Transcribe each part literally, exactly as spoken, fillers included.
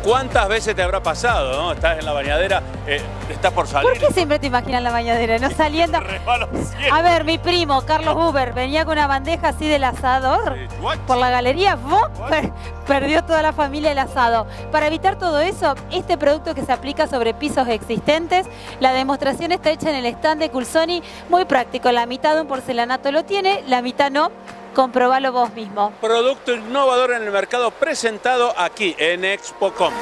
¿Cuántas veces te habrá pasado, no? Estás en la bañadera, eh, estás por salir. ¿Por qué siempre te imaginas la bañadera? No saliendo. A ver, mi primo, Carlos Huber, venía con una bandeja así del asador por la galería. ¡Bum! Per perdió toda la familia el asado. Para evitar todo eso, este producto que se aplica sobre pisos existentes, la demostración está hecha en el stand de Culsoni. Muy práctico, la mitad de un porcelanato lo tiene, la mitad no. Comprobalo vos mismo. Producto innovador en el mercado presentado aquí en ExpoCom.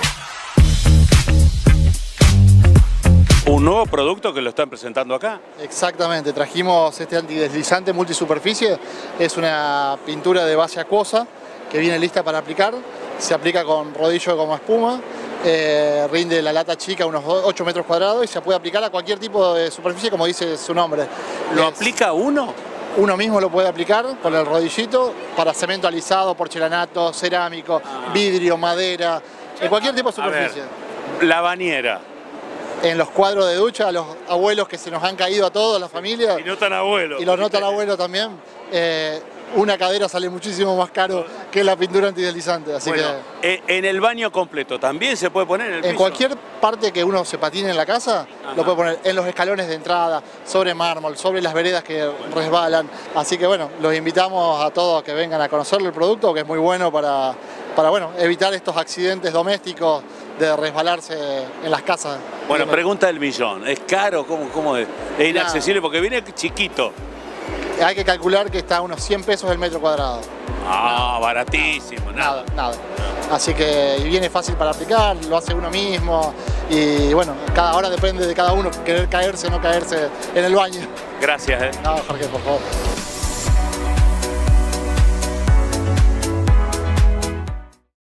¿Un nuevo producto que lo están presentando acá? Exactamente, trajimos este antideslizante multisuperficie. Es una pintura de base acuosa que viene lista para aplicar. Se aplica con rodillo como espuma. Eh, rinde la lata chica unos ocho metros cuadrados y se puede aplicar a cualquier tipo de superficie, como dice su nombre. ¿Lo es, aplica uno? Uno mismo lo puede aplicar con el rodillito para cemento alisado, porcelanato, cerámico, ah. vidrio, madera, en cualquier tipo de superficie. Ver, la bañera. En los cuadros de ducha, a los abuelos que se nos han caído a todos, la familia. Y no tan abuelos. Y los no tan abuelos también. Eh, una cadera sale muchísimo más caro que la pintura antideslizante. Así bueno, que en el baño completo también se puede poner en el En piso. cualquier parte que uno se patine en la casa, ajá, lo puede poner en los escalones de entrada, sobre mármol, sobre las veredas que resbalan. Así que bueno, los invitamos a todos a que vengan a conocer el producto, que es muy bueno para, para bueno, evitar estos accidentes domésticos de resbalarse en las casas. Bueno, pregunta del millón. ¿Es caro? ¿Cómo, cómo es? Es inaccesible porque viene chiquito. Hay que calcular que está a unos cien pesos el metro cuadrado. Ah, baratísimo, nada. Nada, nada. Así que y viene fácil para aplicar, lo hace uno mismo y bueno, cada hora depende de cada uno querer caerse o no caerse en el baño. Gracias. Eh. No, Jorge, por favor.